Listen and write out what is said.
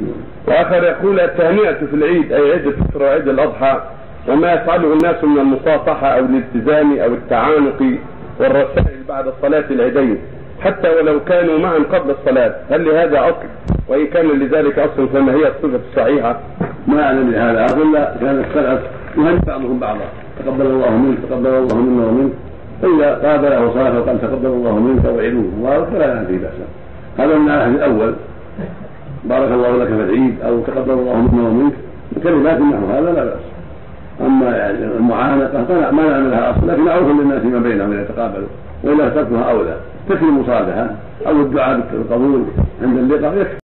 وآخر يقول التهنئة في العيد أي عيد الفطر وعيد الأضحى وما يفعله الناس من المصافحة أو الالتزام أو التعانق والرسائل بعد صلاة العيدين حتى ولو كانوا معا قبل الصلاة، هل لهذا أصل؟ وإن كان لذلك أصل فما هي الصفة الصحيحة؟ ما أعلم لهذا أصل، لا كان السلف يهنئ بعضهم بعضا، تقبل الله منك تقبل الله منا ومنك، فإذا قابله صلاة وقال تقبل الله منك وعدوه مبارك فلا يأتي بأسا. هذا من العهد الأول، بارك الله لك في العيد أو تقبل الله منا ومنك بكلمات نحو هذا لا بأس. أما يعني المعانقة ما نعمل لها أصل، لكن معروف للناس ما بينهم أن يتقابلوا، وإلا تركها أولى، تكفي المصالحة أو الدعاء بالقبول عند اللقاء يكفي.